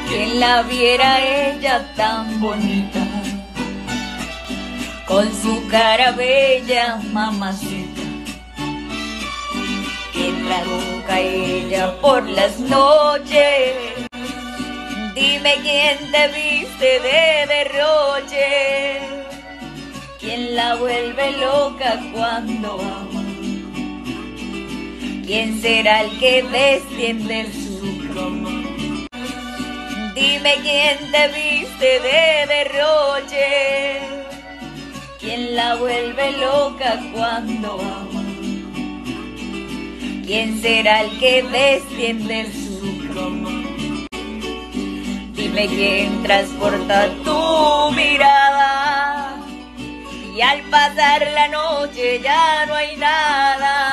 Quien la viera ella tan bonita, con su cara bella, mamacita. Quien la busca ella por las noches, dime quién te viste de derroche. Quien la vuelve loca cuando ama, ¿quién será el que desciende su cama? Dime quién te viste de derroche. ¿Quién la vuelve loca cuando ama? ¿Quién será el que desciende su cama? Dime quién transporta tu mirada y al pasar la noche ya no hay nada.